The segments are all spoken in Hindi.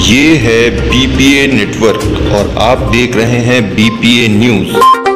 ये है बीपीए नेटवर्क और आप देख रहे हैं बीपीए न्यूज।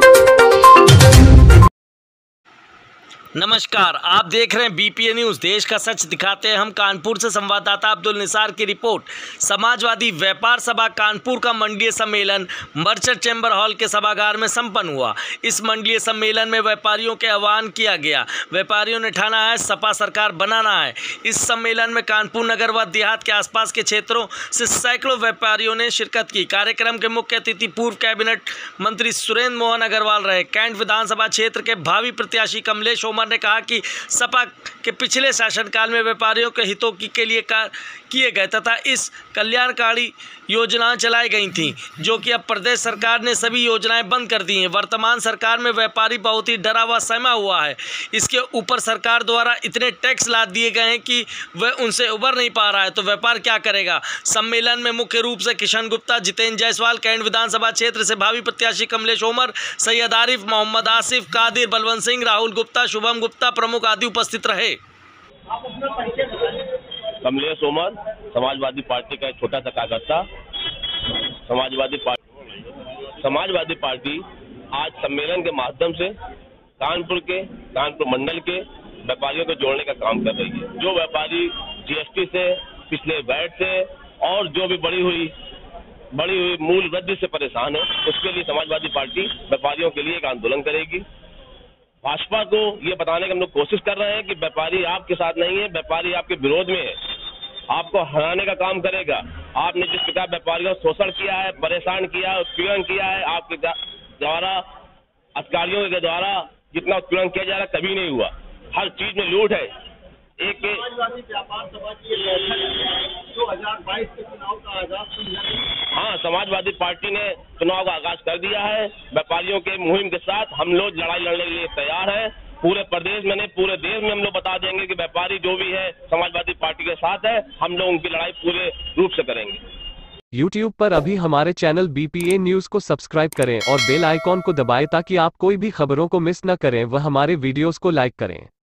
नमस्कार, आप देख रहे हैं बीपीए न्यूज़। देश का सच दिखाते हैं हम। कानपुर से संवाददाता अब्दुल निसार की रिपोर्ट। समाजवादी व्यापार सभा कानपुर का मंडलीय सम्मेलन मर्चेंट चैम्बर हॉल के सभागार में संपन्न हुआ। इस मंडलीय सम्मेलन में व्यापारियों के आह्वान किया गया। व्यापारियों ने ठाना है सपा सरकार बनाना है। इस सम्मेलन में कानपुर नगर व देहात के आसपास के क्षेत्रों से सैकड़ों व्यापारियों ने शिरकत की। कार्यक्रम के मुख्य अतिथि पूर्व कैबिनेट मंत्री सुरेंद्र मोहन अग्रवाल रहे। कैंट विधानसभा क्षेत्र के भावी प्रत्याशी कमलेश ने कहा कि सपा के पिछले शासनकाल में व्यापारियों के हितों के लिए किए गए तथा इस कल्याणकारी योजनाएं चलाई गई थीं, जो कि अब प्रदेश सरकार ने सभी योजनाएं बंद कर दी हैं। वर्तमान सरकार में व्यापारी बहुत ही डरा व सहमा हुआ है। इसके ऊपर सरकार द्वारा इतने टैक्स लाद दिए गए हैं कि वह उनसे उबर नहीं पा रहा है, तो व्यापार क्या करेगा। सम्मेलन में मुख्य रूप से किशन गुप्ता, जितेंद्र जायसवाल, कैंट विधानसभा क्षेत्र से भावी प्रत्याशी कमलेश ओमर, सैयद आरिफ, मोहम्मद आसिफ, कादिर, बलवंत सिंह, राहुल गुप्ता, शुभम गुप्ता प्रमुख आदि उपस्थित रहे। कमलेश ओमर, समाजवादी पार्टी का एक छोटा सा कार्यकर्ता। समाजवादी पार्टी आज सम्मेलन के माध्यम से कानपुर मंडल के व्यापारियों को जोड़ने का काम कर रही है। जो व्यापारी जीएसटी से, पिछले वैट से और जो भी बढ़ी हुई मूल वृद्धि से परेशान है, उसके लिए समाजवादी पार्टी व्यापारियों के लिए एक आंदोलन करेगी। भाजपा को ये बताने की हम लोग कोशिश कर रहे हैं कि व्यापारी आपके साथ नहीं है, व्यापारी आपके विरोध में है, आपको हराने का काम करेगा। आपने जिस प्रकार व्यापारियों को शोषण किया है, परेशान किया है, उत्पीड़न किया है, आपके द्वारा अधिकारियों के द्वारा जितना उत्पीड़न किया जा रहा है कभी नहीं हुआ। हर चीज में लूट है। समाजवादी व्यापार सभा की 2022 के चुनाव का आगाज हाँ, समाजवादी पार्टी ने चुनाव का आगाज कर दिया है। व्यापारियों के मुहिम के साथ हम लोग लड़ाई लड़ने के लिए तैयार है। पूरे प्रदेश में नहीं, पूरे देश में हम लोग बता देंगे कि व्यापारी जो भी है समाजवादी पार्टी के साथ है। हम लोग उनकी लड़ाई पूरे रूप से करेंगे। YouTube पर अभी हमारे चैनल बीपीए न्यूज को सब्सक्राइब करें और बेल आइकॉन को दबाएं ताकि आप कोई भी खबरों को मिस न करें व हमारे वीडियोस को लाइक करें।